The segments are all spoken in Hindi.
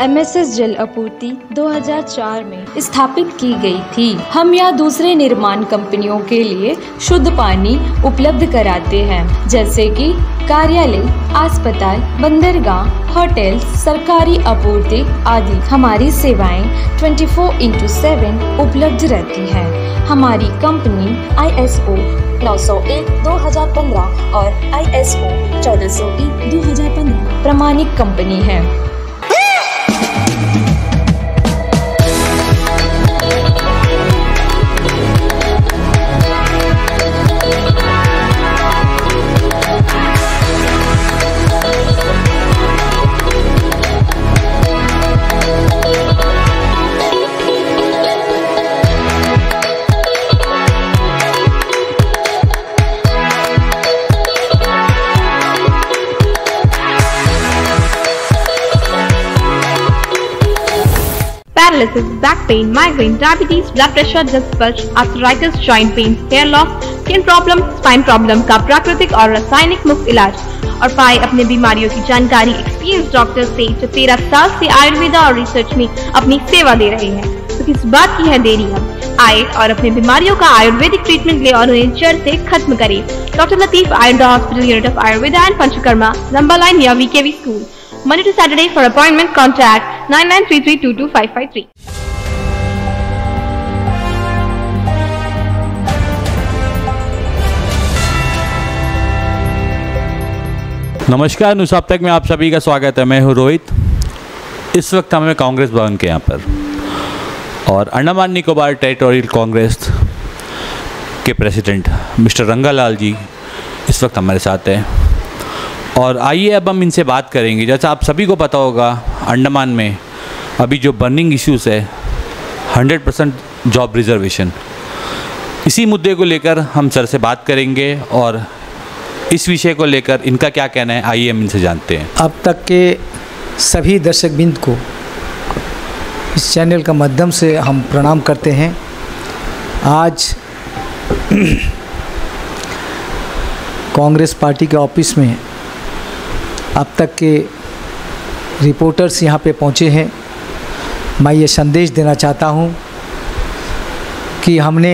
एमएसएस जल आपूर्ति 2004 में स्थापित की गई थी। हम या दूसरे निर्माण कंपनियों के लिए शुद्ध पानी उपलब्ध कराते हैं, जैसे कि कार्यालय, अस्पताल, बंदरगाह, होटल, सरकारी आपूर्ति आदि। हमारी सेवाएं 24/7 उपलब्ध रहती हैं। हमारी कंपनी ISO 901/2015 और ISO 1401/2015 प्रमाणित कंपनी है। Paralysis, back pain, migraine, diabetes, blood pressure, disc bulge, arthritis, joint pain, hair loss, skin problem, spine problem का प्राकृतिक और रासायनिक मुक्त इलाज। और पाए अपने बीमारियों की जानकारी एक्सपीरियंस डॉक्टर से, जो 13 साल से आयुर्वेदा और रिसर्च में अपनी सेवा दे रहे हैं। तो किस बात की है देरी? अब आए और अपने बीमारियों का आयुर्वेदिक ट्रीटमेंट ले और उन्हें जड़ से खत्म करे। Doctor Latif Ayurveda hospital, unit of Ayurveda and Panchakarma, लंबा लाइन या VKV स्कूल। Monday to Saturday. For appointment, contact 9933222553. नमस्कार, न्यूज़ अब तक में आप सभी का स्वागत है। मैं हूं रोहित। इस वक्त हमें कांग्रेस भवन के यहाँ पर और अंडमान निकोबार टेरिटोरियल कांग्रेस के प्रेसिडेंट मिस्टर रंगालाल जी इस वक्त हमारे साथ हैं। और आइए अब हम इनसे बात करेंगे। जैसा आप सभी को पता होगा, अंडमान में अभी जो बर्निंग इश्यूज़ है 100% जॉब रिजर्वेशन, इसी मुद्दे को लेकर हम सर से बात करेंगे और इस विषय को लेकर इनका क्या कहना है, आइए हम इनसे जानते हैं। अब तक के सभी दर्शकबिंद को इस चैनल का माध्यम से हम प्रणाम करते हैं। आज कांग्रेस पार्टी के ऑफिस में अब तक के रिपोर्टर्स यहाँ पे पहुँचे हैं। मैं ये संदेश देना चाहता हूँ कि हमने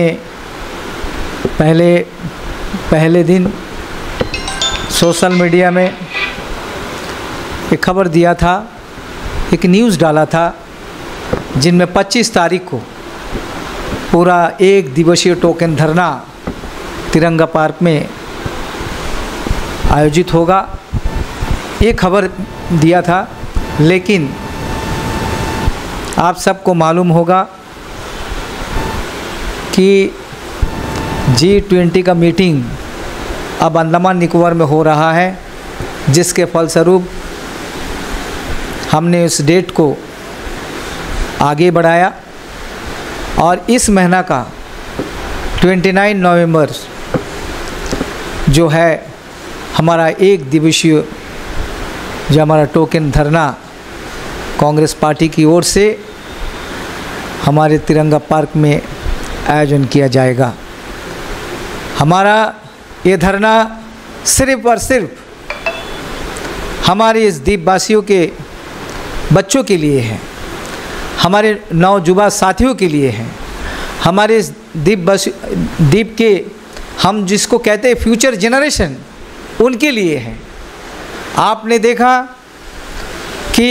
पहले दिन सोशल मीडिया में एक खबर दिया था, एक न्यूज़ डाला था, जिनमें 25 तारीख को पूरा 1 दिवसीय टोकन धरना तिरंगा पार्क में आयोजित होगा, ये खबर दिया था। लेकिन आप सबको मालूम होगा कि G20 का मीटिंग अब अंडमान निकोबार में हो रहा है, जिसके फलस्वरूप हमने उस डेट को आगे बढ़ाया और इस महीना का 29 नवंबर जो है हमारा 1 दिवसीय जो हमारा टोकन धरना कांग्रेस पार्टी की ओर से हमारे तिरंगा पार्क में आयोजन किया जाएगा। हमारा ये धरना सिर्फ और सिर्फ हमारे इस द्वीपवासियों के बच्चों के लिए है, हमारे नौजुवान साथियों के लिए है, हमारे इस द्वीप के हम जिसको कहते हैं फ्यूचर जनरेशन, उनके लिए है। आपने देखा कि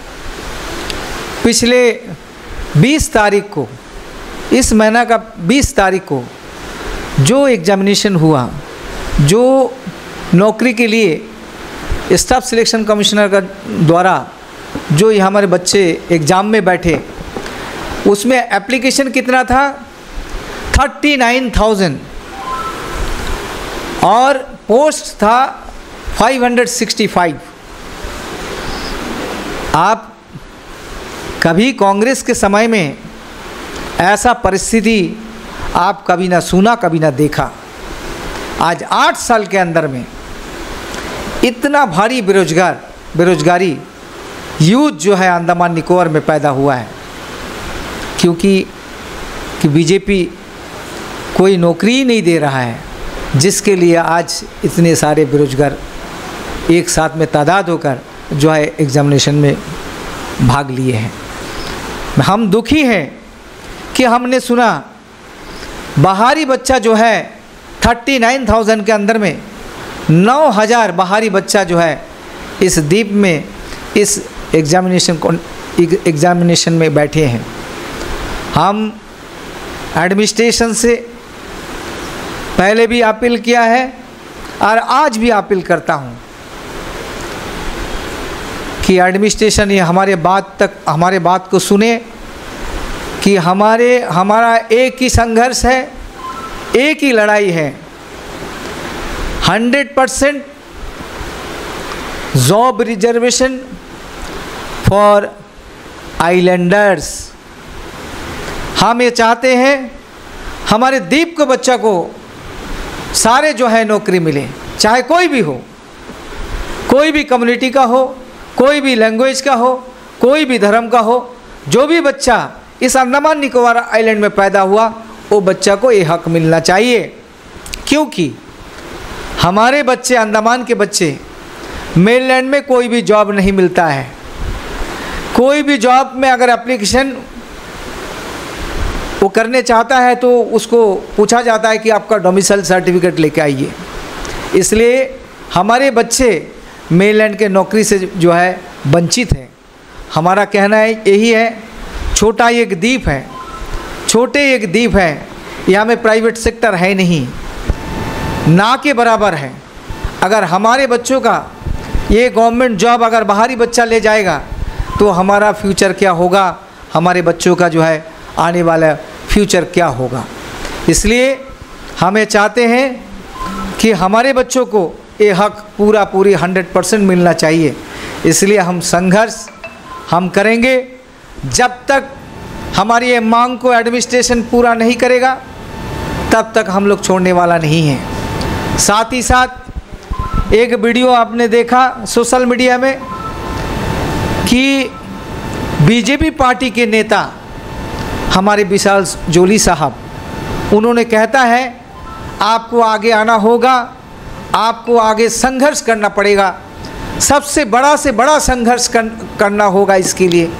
पिछले 20 तारीख को, इस महीना का 20 तारीख को जो एग्जामिनेशन हुआ, जो नौकरी के लिए स्टाफ सिलेक्शन कमिश्नर का द्वारा जो ये हमारे बच्चे एग्ज़ाम में बैठे, उसमें एप्लीकेशन कितना था? 39,000 और पोस्ट था 565। आप कभी कांग्रेस के समय में ऐसा परिस्थिति आप कभी ना सुना, कभी ना देखा। आज 8 साल के अंदर में इतना भारी बेरोजगारी यूथ जो है अंडमान निकोबार में पैदा हुआ है, क्योंकि बीजेपी कोई नौकरी ही नहीं दे रहा है, जिसके लिए आज इतने सारे बेरोजगार एक साथ में तादाद होकर जो है एग्जामिनेशन में भाग लिए हैं। हम दुखी हैं कि हमने सुना बाहरी बच्चा जो है 39,000 के अंदर में 9,000 बाहरी बच्चा जो है इस द्वीप में इस एग्जामिनेशन में बैठे हैं। हम एडमिनिस्ट्रेशन से पहले भी अपील किया है और आज भी अपील करता हूं कि एडमिनिस्ट्रेशन ये हमारे बात को सुने कि हमारा एक ही संघर्ष है, एक ही लड़ाई है। 100% जॉब रिजर्वेशन फॉर आइलैंडर्स। हम ये चाहते हैं हमारे द्वीप के बच्चा को सारे जो है नौकरी मिले, चाहे कोई भी हो, कोई भी कम्युनिटी का हो, कोई भी लैंग्वेज का हो, कोई भी धर्म का हो। जो भी बच्चा इस अंडमान निकोबार आइलैंड में पैदा हुआ वो बच्चा को ये हक मिलना चाहिए, क्योंकि हमारे बच्चे, अंडमान के बच्चे, मेनलैंड में कोई भी जॉब नहीं मिलता है। कोई भी जॉब में अगर एप्लीकेशन वो करने चाहता है तो उसको पूछा जाता है कि आपका डोमिसाइल सर्टिफिकेट लेके आइए। इसलिए हमारे बच्चे मेनलैंड के नौकरी से जो है वंचित हैं। हमारा कहना है यही है, छोटा एक द्वीप है, छोटे एक द्वीप है, यहाँ में प्राइवेट सेक्टर है नहीं, ना के बराबर है। अगर हमारे बच्चों का ये गवर्नमेंट जॉब अगर बाहरी बच्चा ले जाएगा तो हमारा फ्यूचर क्या होगा, हमारे बच्चों का जो है आने वाला फ्यूचर क्या होगा। इसलिए हमें चाहते हैं कि हमारे बच्चों को ये हक पूरी 100% मिलना चाहिए। इसलिए हम संघर्ष हम करेंगे जब तक हमारी ये मांग को एडमिनिस्ट्रेशन पूरा नहीं करेगा, तब तक हम लोग छोड़ने वाला नहीं है। साथ ही साथ एक वीडियो आपने देखा सोशल मीडिया में कि बीजेपी पार्टी के नेता हमारे विशाल जोली साहब, उन्होंने कहता है आपको आगे आना होगा, आपको आगे संघर्ष करना पड़ेगा, सबसे बड़ा से बड़ा संघर्ष करना होगा। इसके लिए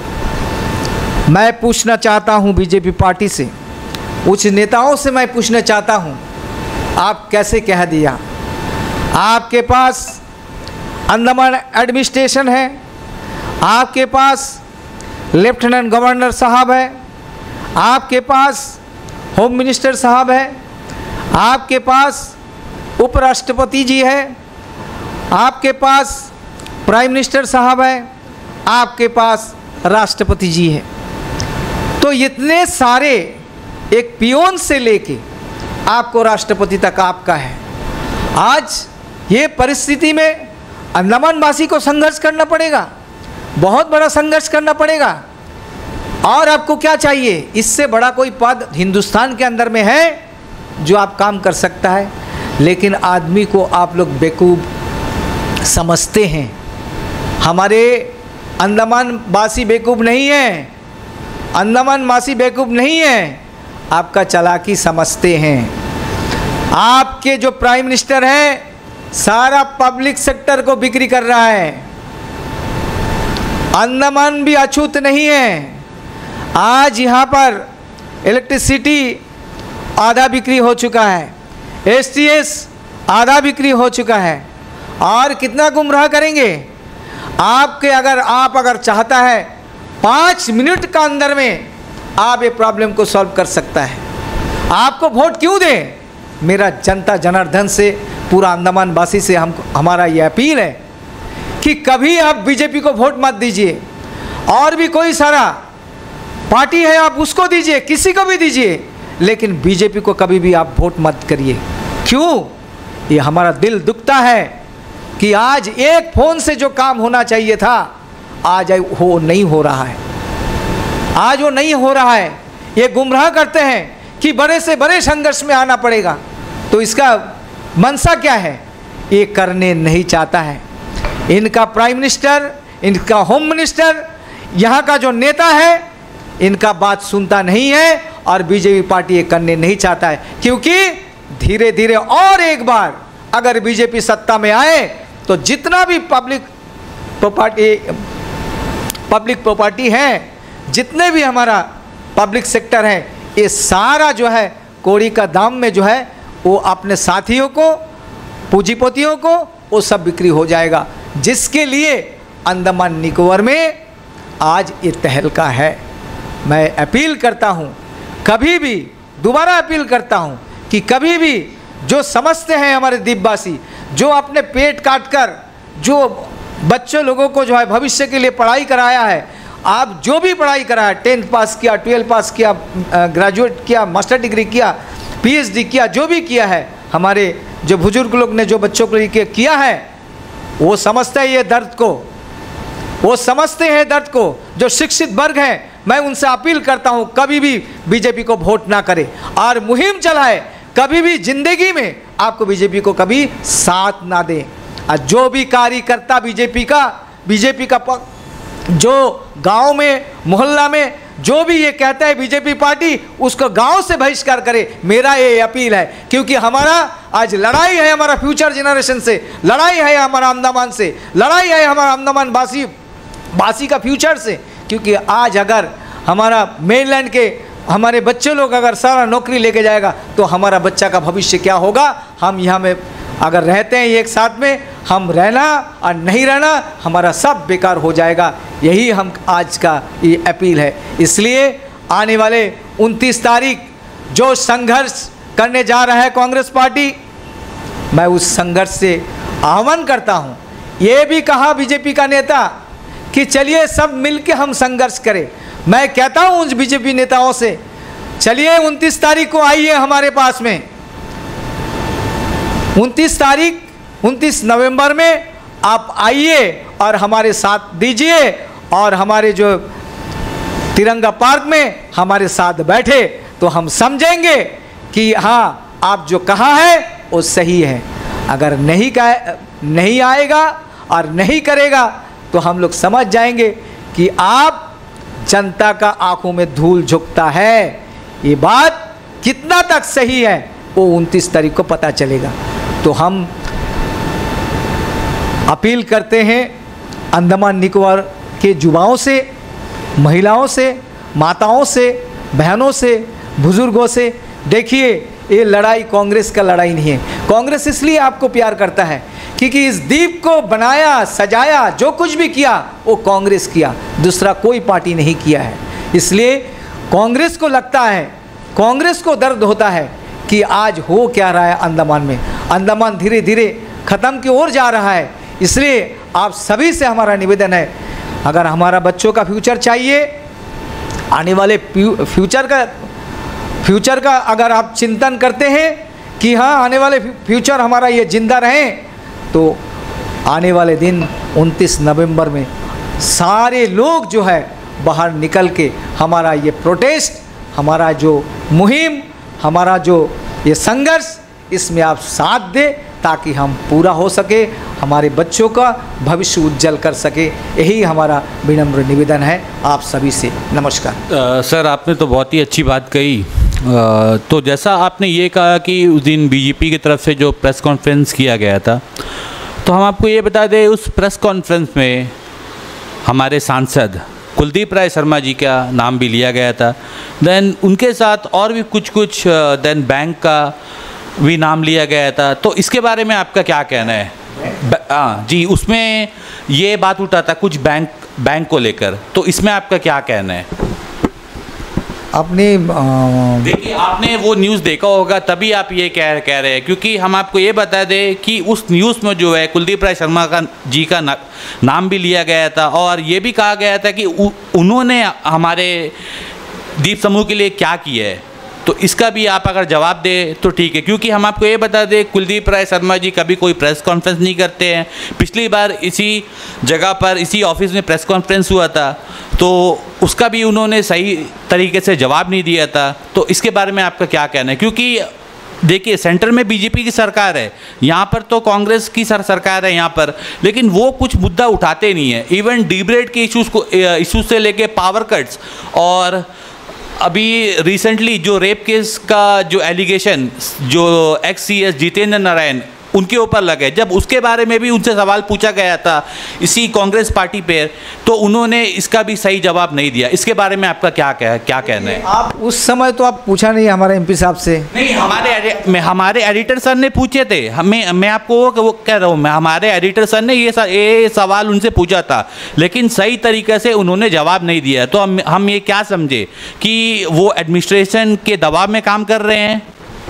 मैं पूछना चाहता हूं बीजेपी पार्टी से, उच्च नेताओं से मैं पूछना चाहता हूं, आप कैसे कह दिया? आपके पास अंडमान एडमिनिस्ट्रेशन है, आपके पास लेफ्टिनेंट गवर्नर साहब है, आपके पास होम मिनिस्टर साहब है, आपके पास उपराष्ट्रपति जी है, आपके पास प्राइम मिनिस्टर साहब है, आपके पास राष्ट्रपति जी है। तो इतने सारे, एक पियोन से लेके आपको राष्ट्रपति तक आपका है। आज ये परिस्थिति में अंडमान वासी को संघर्ष करना पड़ेगा, बहुत बड़ा संघर्ष करना पड़ेगा। और आपको क्या चाहिए? इससे बड़ा कोई पद हिंदुस्तान के अंदर में है जो आप काम कर सकता है, लेकिन आदमी को आप लोग बेवकूफ़ समझते हैं। हमारे अंडमान वासी बेवकूफ़ नहीं है, अंडमान वासी बेवकूफ़ नहीं है, आपका चालाकी समझते हैं। आपके जो प्राइम मिनिस्टर है सारा पब्लिक सेक्टर को बिक्री कर रहा है। अंडमान भी अछूत नहीं है। आज यहाँ पर इलेक्ट्रिसिटी आधा बिक्री हो चुका है, STS आधा बिक्री हो चुका है, और कितना गुमराह करेंगे आपके? आप अगर चाहता है 5 मिनट का अंदर में आप ये प्रॉब्लम को सॉल्व कर सकता है। आपको वोट क्यों दें? मेरा जनता जनार्दन से, पूरा अंडमान वासी से हमारा ये अपील है कि कभी आप बीजेपी को वोट मत दीजिए। और भी कोई सारा पार्टी है आप उसको दीजिए, किसी को भी दीजिए, लेकिन बीजेपी को कभी भी आप वोट मत करिए। क्यों? ये हमारा दिल दुखता है कि आज एक फ़ोन से जो काम होना चाहिए था आज वो नहीं हो रहा है, आज वो नहीं हो रहा है। ये गुमराह करते हैं कि बड़े से बड़े संघर्ष में आना पड़ेगा, तो इसका मंशा क्या है? ये करने नहीं चाहता है। इनका प्राइम मिनिस्टर, इनका होम मिनिस्टर, यहाँ का जो नेता है, इनका बात सुनता नहीं है, और बीजेपी पार्टी ये करने नहीं चाहता है, क्योंकि धीरे धीरे और एक बार अगर बीजेपी सत्ता में आए तो जितना भी पब्लिक प्रॉपर्टी पब्लिक प्रॉपर्टी हैं, जितने भी हमारा पब्लिक सेक्टर है, ये सारा जो है कौड़ी का दाम में जो है वो अपने साथियों को, पूंजीपतियों को, वो सब बिक्री हो जाएगा, जिसके लिए अंडमान निकोबार में आज ये तहलका है। मैं अपील करता हूँ, कभी भी दोबारा अपील करता हूँ कि कभी भी जो समझते हैं हमारे द्वीपवासी, जो अपने पेट काटकर जो बच्चों लोगों को जो है भविष्य के लिए पढ़ाई कराया है, आप जो भी पढ़ाई कराया, 10th पास किया, 12 पास किया, ग्रेजुएट किया, मास्टर डिग्री किया, PhD किया, जो भी किया है, हमारे जो बुजुर्ग लोग ने जो बच्चों के लिए किया है, वो समझते हैं ये दर्द को, वो समझते हैं दर्द को। जो शिक्षित वर्ग हैं, मैं उनसे अपील करता हूँ कभी भी बीजेपी को वोट ना करें और मुहिम चलाए, कभी भी जिंदगी में आपको बीजेपी को कभी साथ ना दें। और जो भी कार्यकर्ता बीजेपी का जो गांव में, मोहल्ला में जो भी ये कहता है बीजेपी पार्टी, उसको गांव से बहिष्कार करे, मेरा ये अपील है। क्योंकि हमारा आज लड़ाई है हमारा फ्यूचर जनरेशन से, लड़ाई है हमारा अंडमान से, लड़ाई है हमारा अंडमान वासी का फ्यूचर से। क्योंकि आज अगर हमारा मेनलैंड के हमारे बच्चे लोग अगर सारा नौकरी लेके जाएगा तो हमारा बच्चा का भविष्य क्या होगा। हम यहाँ में अगर रहते हैं एक साथ में, हम रहना और नहीं रहना हमारा सब बेकार हो जाएगा। यही हम आज का ये अपील है। इसलिए आने वाले 29 तारीख जो संघर्ष करने जा रहा है कांग्रेस पार्टी, मैं उस संघर्ष से आह्वान करता हूँ। ये भी कहा बीजेपी का नेता कि चलिए सब मिलके हम संघर्ष करें। मैं कहता हूँ उन बीजेपी नेताओं से, चलिए 29 तारीख को आइए हमारे पास में, 29 नवंबर में आप आइए और हमारे साथ दीजिए और हमारे जो तिरंगा पार्क में हमारे साथ बैठे तो हम समझेंगे कि हाँ आप जो कहा है वो सही है। अगर नहीं आएगा और नहीं करेगा तो हम लोग समझ जाएंगे कि आप जनता का आंखों में धूल झुकता है। ये बात कितना तक सही है वो 29 तारीख को पता चलेगा। तो हम अपील करते हैं अंडमान निकोबार के युवाओं से, महिलाओं से, माताओं से, बहनों से, बुजुर्गों से, देखिए ये लड़ाई कांग्रेस का लड़ाई नहीं है। कांग्रेस इसलिए आपको प्यार करता है क्योंकि इस द्वीप को बनाया, सजाया, जो कुछ भी किया वो कांग्रेस किया, दूसरा कोई पार्टी नहीं किया है। इसलिए कांग्रेस को लगता है, कांग्रेस को दर्द होता है कि आज हो क्या रहा है अंडमान में। अंडमान धीरे धीरे ख़त्म की ओर जा रहा है। इसलिए आप सभी से हमारा निवेदन है, अगर हमारा बच्चों का फ्यूचर चाहिए, आने वाले फ्यूचर का अगर आप चिंतन करते हैं कि हाँ आने वाले फ्यूचर हमारा ये जिंदा रहे, तो आने वाले दिन 29 नवंबर में सारे लोग जो है बाहर निकल के हमारा ये प्रोटेस्ट, हमारा जो मुहिम, हमारा जो ये संघर्ष, इसमें आप साथ दें ताकि हम पूरा हो सके, हमारे बच्चों का भविष्य उज्जवल कर सके। यही हमारा विनम्र निवेदन है आप सभी से। नमस्कार। सर आपने तो बहुत ही अच्छी बात कही। तो जैसा आपने ये कहा कि उस दिन बीजेपी की तरफ से जो प्रेस कॉन्फ्रेंस किया गया था, तो हम आपको ये बता दें उस प्रेस कॉन्फ्रेंस में हमारे सांसद कुलदीप राय शर्मा जी का नाम भी लिया गया था। देन उनके साथ और भी कुछ देन बैंक का भी नाम लिया गया था। तो इसके बारे में आपका क्या कहना है? हाँ जी, उसमें ये बात उठा था कुछ बैंक को लेकर, तो इसमें आपका क्या कहना है? अपने देखिए आपने वो न्यूज़ देखा होगा तभी आप ये कह रहे हैं, क्योंकि हम आपको ये बता दें कि उस न्यूज़ में जो है कुलदीप राय शर्मा जी का नाम भी लिया गया था और ये भी कहा गया था कि उन्होंने हमारे द्वीप समूह के लिए क्या किया है। तो इसका भी आप अगर जवाब दें तो ठीक है, क्योंकि हम आपको ये बता दें कुलदीप राय शर्मा जी कभी कोई प्रेस कॉन्फ्रेंस नहीं करते हैं। पिछली बार इसी जगह पर, इसी ऑफिस में प्रेस कॉन्फ्रेंस हुआ था, तो उसका भी उन्होंने सही तरीके से जवाब नहीं दिया था। तो इसके बारे में आपका क्या कहना है? क्योंकि देखिए सेंटर में बीजेपी की सरकार है, यहाँ पर तो कांग्रेस की सरकार है यहाँ पर, लेकिन वो कुछ मुद्दा उठाते नहीं है। इवन डीब्रेड के इशूज़ से लेके पावर कट्स और अभी रिसेंटली जो रेप केस का जो एलिगेशन जो एक्स CS जितेंद्र नारायण उनके ऊपर लगे। जब उसके बारे में भी उनसे सवाल पूछा गया था इसी कांग्रेस पार्टी पे, तो उन्होंने इसका भी सही जवाब नहीं दिया। इसके बारे में आपका क्या कहना है? आप उस समय तो आप पूछा नहीं हमारे एमपी साहब से? नहीं, हमारे एडिटर सर ने पूछे थे। मैं आपको वो कह रहा हूँ, हमारे एडिटर सर ने ये सवाल उनसे पूछा था, लेकिन सही तरीके से उन्होंने जवाब नहीं दिया। तो हम ये क्या समझे कि वो एडमिनिस्ट्रेशन के दबाव में काम कर रहे हैं?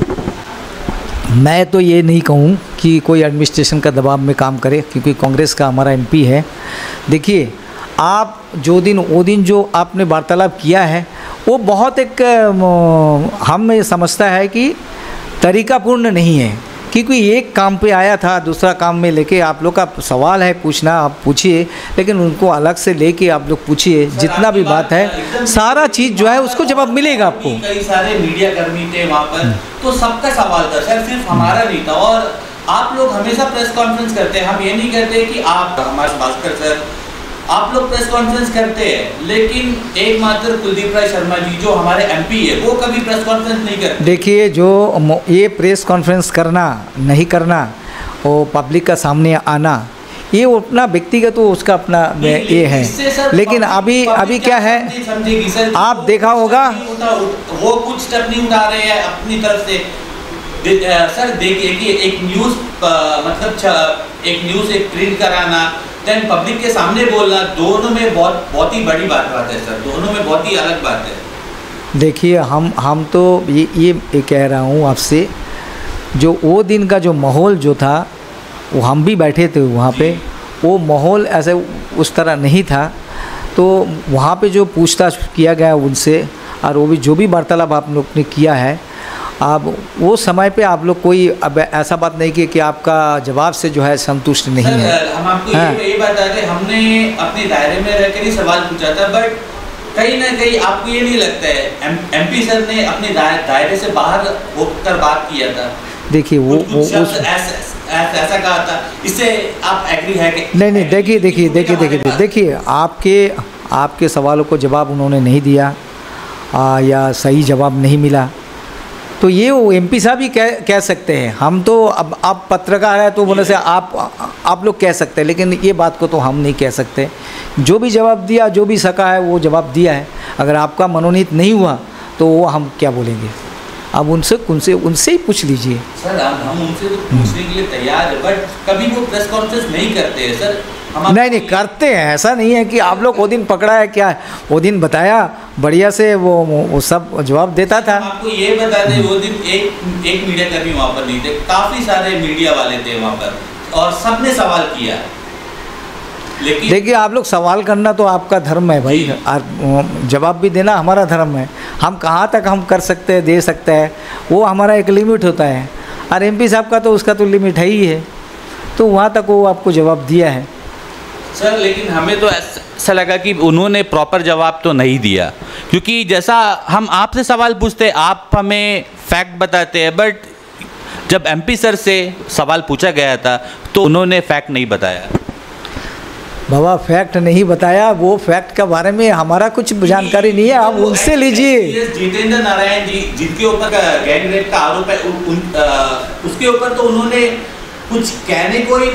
मैं तो ये नहीं कहूँ कि कोई एडमिनिस्ट्रेशन का दबाव में काम करे, क्योंकि कांग्रेस का हमारा एमपी है। देखिए, आप वो दिन जो आपने वार्तालाप किया है वो बहुत एक हम ये समझता है कि तरीकापूर्ण नहीं है, क्योंकि एक काम पे आया था, दूसरा काम में लेके आप लोग का सवाल है पूछना, आप पूछिए, लेकिन उनको अलग से लेके आप लोग पूछिए। जितना भी बात है सारा चीज़ जो है उसको जवाब मिलेगा आपको। कई सारे मीडिया कर्मी थे वहाँ पर, तो सबका सवाल था सर, सिर्फ हमारा नहीं था। और आप लोग हमेशा प्रेस कॉन्फ्रेंस करते हैं, हम ये नहीं कहते कि आप हमारे भास्कर सर आप लोग प्रेस कॉन्फ्रेंस करते हैं, लेकिन एकमात्र कुलदीप राय शर्मा जी जो हमारे एमपी है वो कभी प्रेस कॉन्फ्रेंस नहीं करते। देखिए, जो ये प्रेस कॉन्फ्रेंस करना नहीं करना, वो पब्लिक का सामने आना, ये अपना व्यक्तिगत तो उसका अपना ये है। लेकिन अभी क्या है, आप देखा होगा वो कुछ स्टेप नहीं उठा रहे हैं अपनी तरफ से। सर देखिए कि एक न्यूज़ एक न्यूज़ प्रिंट कराना, देन पब्लिक के सामने बोलना, दोनों में बहुत ही बड़ी बात है सर, दोनों में बहुत ही अलग बात है। देखिए, हम तो ये कह रहा हूँ आपसे, जो वो दिन का जो माहौल जो था, वो हम भी बैठे थे वहाँ पे, वो माहौल ऐसे उस तरह नहीं था। तो वहाँ पे जो पूछताछ किया गया उनसे, और वो भी जो भी वार्तालाप आप लोग ने किया है, आप वो समय पे आप लोग कोई अब ऐसा बात नहीं की कि आपका जवाब से जो है संतुष्ट नहीं है। हम आपको ये बता दें, हमने अपने दायरे में रहकर ही सवाल पूछा था, बट कहीं ना कहीं आपको ये नहीं लगता है एमपी सर ने अपने दायरे से बाहर होकर बात किया था? देखिए, वो ऐसा कहा था, इससे आप एग्री है कि नहीं? देखिए, आपके सवालों को जवाब उन्होंने नहीं दिया या सही जवाब नहीं मिला, तो ये वो एमपी साहब ही कह सकते हैं। हम तो अब आप पत्रकार है तो बोले से आप लोग कह सकते हैं, लेकिन ये बात को तो हम नहीं कह सकते। जो भी जवाब दिया, जो भी सका है वो जवाब दिया है। अगर आपका मनोनीत नहीं हुआ तो वो हम क्या बोलेंगे? अब उनसे ही पूछ लीजिए। सर, हम उनसे तो पूछने के लिए तैयार है, बट कभी वो प्रेस कॉन्फ्रेंस नहीं करते हैं सर। नहीं करते हैं, ऐसा नहीं है कि आप लोग वो दिन पकड़ा है, क्या वो दिन बताया बढ़िया से, वो सब जवाब देता था। आपको ये बता दें, वो दिन एक मीडिया कर्मी वहाँ पर नहीं थे, काफ़ी सारे मीडिया वाले थे वहाँ पर, और सबने सवाल किया। लेकिन देखिए, आप लोग सवाल करना तो आपका धर्म है भाई, जवाब भी देना हमारा धर्म है। हम कहाँ तक हम कर सकते हैं, दे सकते हैं, वो हमारा एक लिमिट होता है। और एमपी साहब का तो उसका तो लिमिट है ही है, तो वहाँ तक वो आपको जवाब दिया है। सर, लेकिन हमें तो ऐसा लगा कि उन्होंने प्रॉपर जवाब तो नहीं दिया, क्योंकि जैसा हम आपसे सवाल पूछते आप हमें फैक्ट बताते हैं, बट जब एमपी सर से सवाल पूछा गया था तो उन्होंने फैक्ट नहीं बताया। बाबा, फैक्ट नहीं बताया, वो फैक्ट के बारे में हमारा कुछ जानकारी नहीं है, आप उनसे लीजिए। जितेंद्र नारायण जी जिनके ऊपर गैंग रेप का आरोप है, उसके ऊपर तो उन्होंने कुछ कहने को ही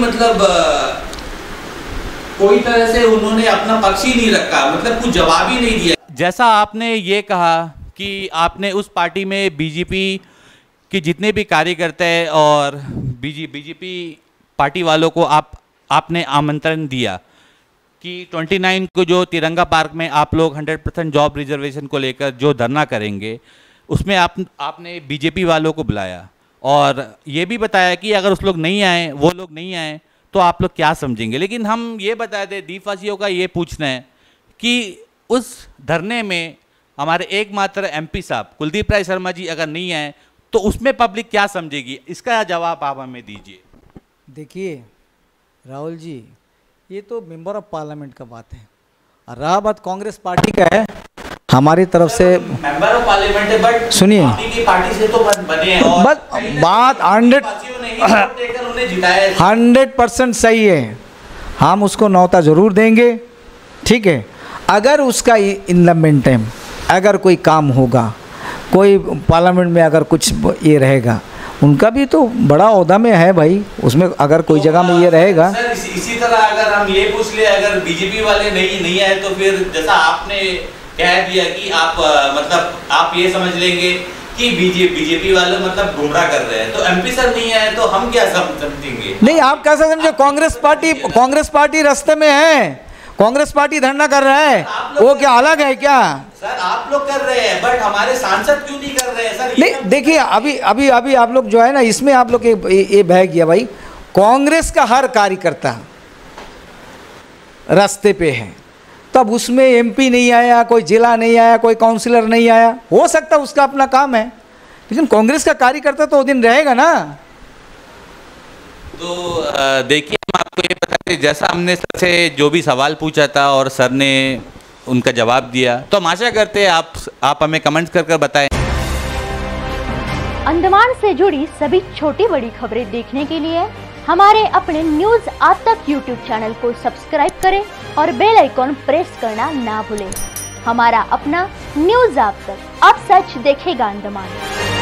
कोई तरह से उन्होंने अपना पक्ष ही नहीं रखा, मतलब कुछ जवाब ही नहीं दिया। जैसा आपने ये कहा कि आपने उस पार्टी में बीजेपी के जितने भी कार्यकर्ता हैं और बीजेपी पार्टी वालों को आपने आमंत्रण दिया कि 29 को जो तिरंगा पार्क में आप लोग 100% जॉब रिजर्वेशन को लेकर जो धरना करेंगे, उसमें आपने बीजेपी वालों को बुलाया और ये भी बताया कि अगर वो लोग नहीं आए तो आप लोग क्या समझेंगे। लेकिन हम ये बता दें, द्वीपवासियों का ये पूछना है कि उस धरने में हमारे एकमात्र एमपी साहब कुलदीप राय शर्मा जी अगर नहीं आए तो उसमें पब्लिक क्या समझेगी? इसका जवाब आप हमें दीजिए। देखिए राहुल जी, ये तो मेंबर ऑफ पार्लियामेंट का बात है, और रहा बात कांग्रेस पार्टी का है, हमारी तरफ से मेंबर ऑफ पार्लियामेंट है, बट सुनिए, आपकी पार्टी से तो बने हैं और बस बात 100% सही है, हम उसको न्योता जरूर देंगे, ठीक है। अगर उसका इन द मेन टाइम अगर कोई काम होगा, कोई पार्लियामेंट में अगर कुछ ये रहेगा, उनका भी तो बड़ा ओहदा में है भाई, उसमें अगर कोई जगह में ये रहेगा। सर इसी तरह अगर हम ये पूछ ले, अगर बीजेपी वाले नहीं आए तो फिर जैसा आपने कह दिया कि आप मतलब आप ये समझ लेंगे कि बीजेपी वाले मतलब गुमराह कर रहे हैं, तो एमपी सर नहीं आए तो हम क्या समझेंगे? नहीं, आप कैसा समझे? कांग्रेस पार्टी रास्ते में है, कांग्रेस पार्टी धरना कर रहा है, वो क्या अलग है क्या? सर आप लोग कर रहे हैं, बट हमारे सांसद क्यों नहीं कर रहे हैं सर? नहीं देखिए, अभी आप लोग जो है ना, इसमें आप लोग ये बह गया भाई। कांग्रेस का हर कार्यकर्ता रास्ते पे है, तब उसमें एमपी नहीं आया, कोई जिला नहीं आया, कोई काउंसिलर नहीं आया, हो सकता उसका अपना काम है, लेकिन कांग्रेस का कार्यकर्ता तो वो दिन रहेगा ना। तो देखिए, हम आपको ये बताते, जैसा हमने सर से जो भी सवाल पूछा था और सर ने उनका जवाब दिया, तो हम आशा करते हैं आप हमें कमेंट्स कर बताएं। अंडमान से जुड़ी सभी छोटी बड़ी खबरें देखने के लिए हमारे अपने न्यूज आज तक यूट्यूब चैनल को सब्सक्राइब करें और बेल आइकॉन प्रेस करना ना भूलें। हमारा अपना न्यूज आज तक, अब सच देखेगा अंडमान।